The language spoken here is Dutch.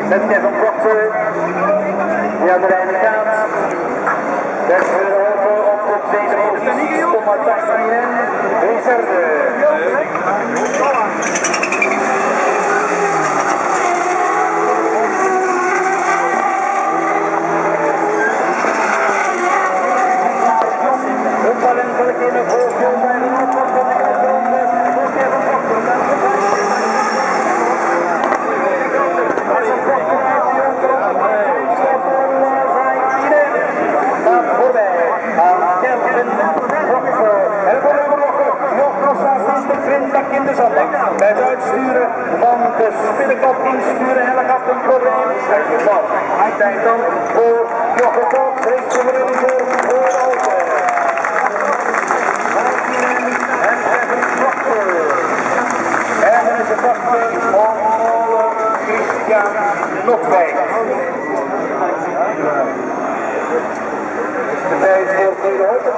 met Kevin Proctor. Die aan de lijn gaat. Dat is over op deze positie. Tom Martijn reserve. Een talentelijke in de voorgrond bij de opkomst van de Kevin in de zandbak. Bij het uitsturen van de spinnenkop insturen en dan gaat een probleem. Hij tijd dan voor Jochem Koop, rechts overin voor Alten. En Kevin Proctor. En dan is het wachten van Christian Notwijk.